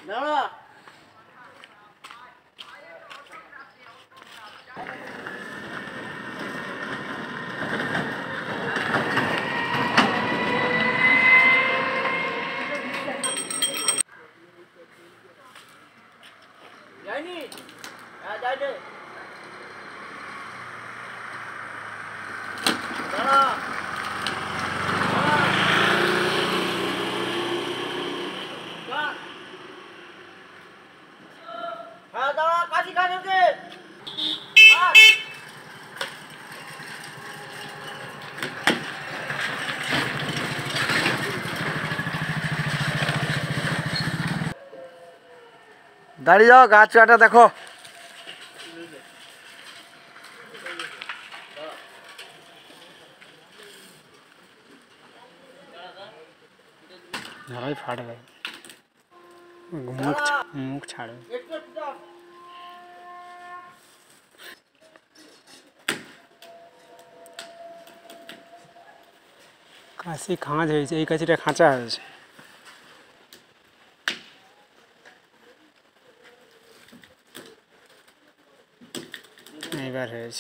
দাঁড়া যাইনি হ্যাঁ যাই দে দাঁড়া হ্যাঁ দাঁড়া কাশি খাচ্ছে দাঁড়িয়ে যাও, গাছ চাটা দেখো। ভাই ফাটবে, মুখ ছাড়বে। কাশি খাঁজ হয়েছে, এই কাশিটা খাঁচা হয়েছে। এইবার হয়েছে।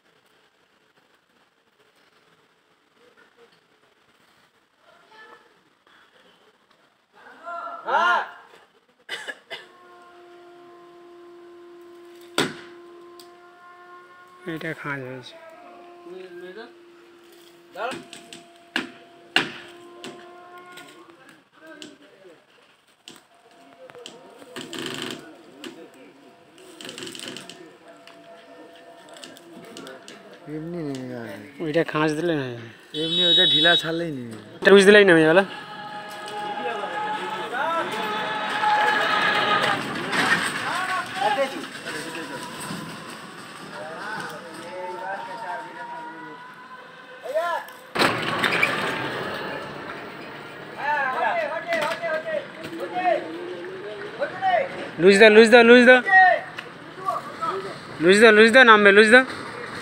এইটা খাঁজ হয়েছে। এমনি নেমে যাবে, ওইটা খাঁজ দিলে না, এমনি ওইটা ঢিলা ছাড়লেই নেমে যাবে। এটা বুঝ দিলেই নেমে গেল। লুজ দাও, লুজ দাও, লুজ দাও, লুজ দাও, লুজ দাও, নামবে, লুজ দাও।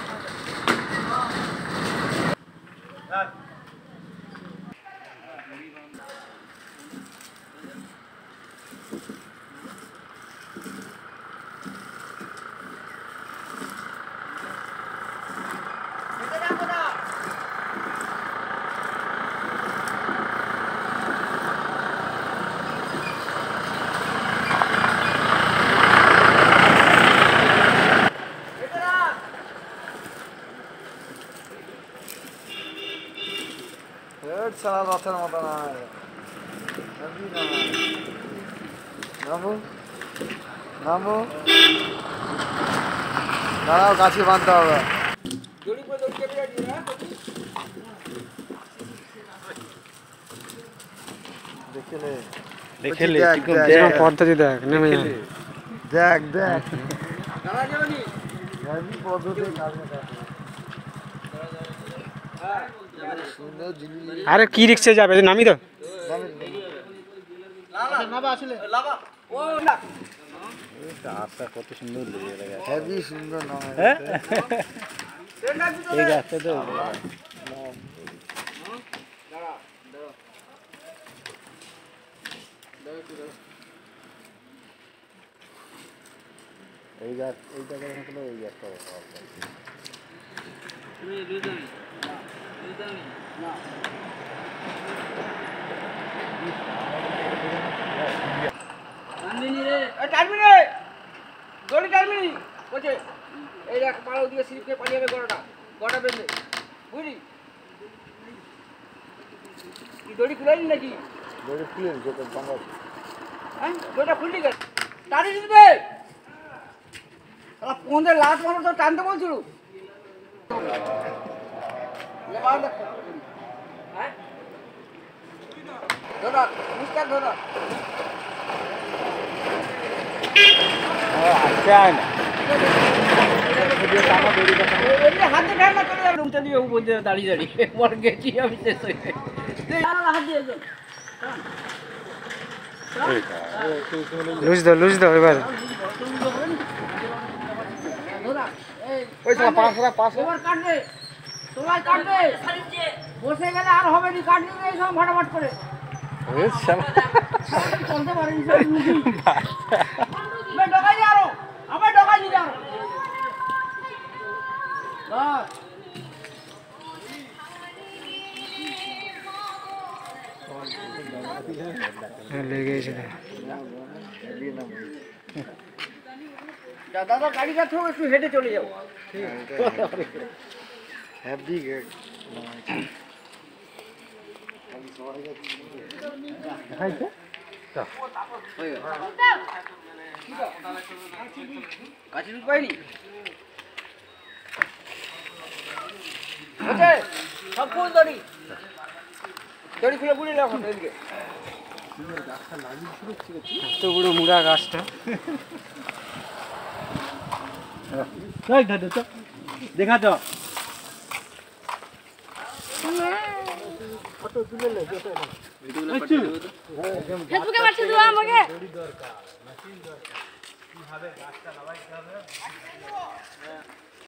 সারা রথের মতো না, নামো নামো, দাঁড়াও, গাছে বাঁধতে হবে। দেখেলে পদ্ধতি দেখ, নেমে যাবে। দেখ দেখ পদ্ধতি। আরে কি রিক্সে যাবে, নামি তো। কত সুন্দর হেভি সুন্দর না, এই গাছটা তো এই গাছ, এই জায়গায় হলো এই গাছটা। এই দেখ পাড়া দিয়ে স্লিপ খেয়ে পালিয়ে যাবে, গড়াটা বেঁধে বুঝলি। কি দড়ি খুলাইনি নাকি? দড়ি খুলে হ্যাঁ দড়িটা খুললি কেন? টানি দিবে পৌঁছে লাস্ট মানুষ তো টানতে বলছিল। হ্যাঁ ধরা মিস্টার ধরা হাতে ঠান্ডা চলে যাবে, রুমটা দিয়ে বলতে দাঁড়িয়ে দাঁড়িয়ে পরে গেছি আমি শেষ হয়ে হাত দিয়ে লুজ দাও, লুজ দাও এবার। কাটবে তোমার কাটবে, বসে গেলে আর হবে নি, কাটবে এই সব ফটাফট করে। চলতে পারেনি সব লুকি मैं डोका जा रहा हूं हमें डोका नहीं जा रहा बस ले गए से दादा गाड़ी का थोड़ा একটু হেঁটে চলে যাও হেভি গেট কাছে ঢুক পাইনি ওকে সব ফুল দড়ি দড়ি খুলে বুড়ি লাও এদিকে এত বড় মুড়া গাছটা দেখা তো ফেসবুকে মারছে দিও আমাকে